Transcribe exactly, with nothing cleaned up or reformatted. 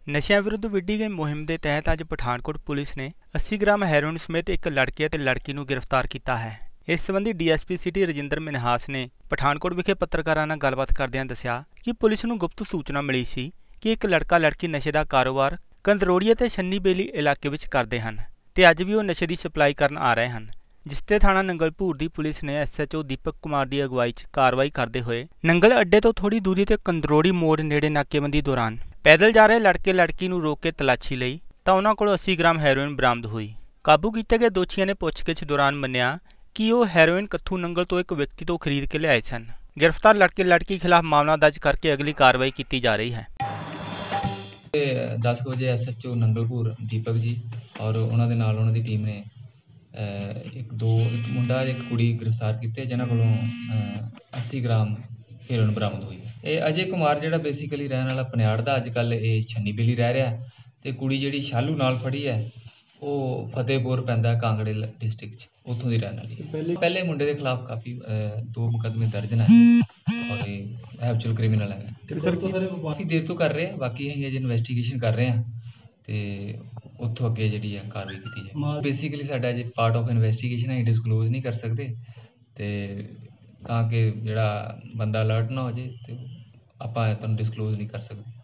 ਨਸ਼ਿਆਂ ਵਿਰੁੱਧ ਵਿੱਢੀ ਗਈ ਮੁਹਿੰਮ ਦੇ ਤਹਿਤ ਅੱਜ ਪਠਾਨਕੋਟ ਪੁਲਿਸ ਨੇ अस्सी ਗ੍ਰਾਮ ਹੈਰੋਇਨ ਸਮੇਤ ਇੱਕ ਲੜਕੇ ਅਤੇ ਲੜਕੀ ਨੂੰ ਗ੍ਰਿਫਤਾਰ ਕੀਤਾ ਹੈ। ਇਸ ਸੰਬੰਧੀ ਡੀਐਸਪੀ ਸਿਟੀ ਰਜਿੰਦਰ ਮਿਨਹਾਸ ਨੇ ਪਠਾਨਕੋਟ ਵਿਖੇ ਪੱਤਰਕਾਰਾਂ ਨਾਲ ਗੱਲਬਾਤ ਕਰਦਿਆਂ ਦੱਸਿਆ ਕਿ ਪੁਲਿਸ ਨੂੰ ਗੁਪਤ ਸੂਚਨਾ ਮਿਲੀ ਸੀ ਕਿ ਇੱਕ ਲੜਕਾ ਲੜਕੀ ਨਸ਼ੇ ਦਾ ਕਾਰੋਬਾਰ ਕੰਦਰੋੜੀ ਅਤੇ ਛੰਨੀ ਬੇਲੀ ਇਲਾਕੇ ਵਿੱਚ ਕਰਦੇ ਹਨ ਤੇ ਅੱਜ ਵੀ ਉਹ ਨਸ਼ੇ ਦੀ ਸਪਲਾਈ ਕਰਨ ਆ ਰਹੇ ਹਨ, ਜਿਸ ਤੇ ਥਾਣਾ ਨੰਗਲਪੁਰ ਦੀ ਪੁਲਿਸ ਨੇ ਐਸਐਚਓ ਦੀਪਕ ਕੁਮਾਰ ਦੀ ਅਗਵਾਈ 'ਚ ਕਾਰਵਾਈ ਕਰਦੇ ਹੋਏ ਨੰਗਲ ਅੱਡੇ ਤੋਂ ਥੋੜੀ ਦੂਰੀ ਤੇ ਕੰਦਰੋੜੀ ਮੋੜ ਨੇੜੇ ਨਾਕੇਬੰਦੀ ਦੌਰਾਨ ਪੈਦਲ ਜਾ ਰਹੇ ਲੜਕੇ ਲੜਕੀ ਨੂੰ ਰੋਕ ਕੇ ਤਲਾਸ਼ੀ ਲਈ ਤਾਂ ਉਹਨਾਂ ਕੋਲ अस्सी ਗ੍ਰਾਮ ਹੈਰੋਇਨ ਬਰਾਮਦ ਹੋਈ। ਕਾਬੂ ਕੀਤੇ ਗਏ ਦੋਸ਼ੀਆਂ ਨੇ ਪੁੱਛਗਿੱਛ ਦੌਰਾਨ ਮੰਨਿਆ ਕਿ ਉਹ ਹੈਰੋਇਨ ਕੱਥੂ ਨੰਗਲ ਤੋਂ ਇੱਕ ਵਿਅਕਤੀ ਤੋਂ ਖਰੀਦ ਕੇ ਲਿਆਏ ਸਨ। गिरफ्तार लड़के लड़की खिलाफ मामला दर्ज करके अगली कार्रवाई की जा रही है। दस बजे S H O नंगलपुर Deepak ji और उन्होंने नाल उन्हों दी टीम ने एक दो एक मुंडा एक कुड़ी गिरफ्तार किए जिन्हों को अस्सी ग्राम हेरोइन बरामद हुई। ये अजय कुमार जिहड़ा बेसिकली रहने वाला पनियाड़ दा अजकल ये छन्नी बेली रह रहा है तो कुड़ी जिहड़ी शालू नाल फड़ी है वो फतेहपुर पैंदा कांगड़े डिस्ट्रिक्ट उत्थों की रहने वाली पहले पहले मुंडे के खिलाफ काफ़ी दो मुकदमे दर्ज हैं और ये हैबचुअल क्रिमिनल है। सर काफ़ी देर तो कर रहे हैं, बाकी अं अजे इन्वेस्टिगेशन कर रहे हैं तो उत्थों अगे जी कार्रवाई की जाए। बेसिकली साडा अजे part of investigation um disclose नहीं कर सकते तो कि जोड़ा बंदा अलर्ट ना हो जाए तो आप तुहानूं डिसकलोज नहीं कर सकते।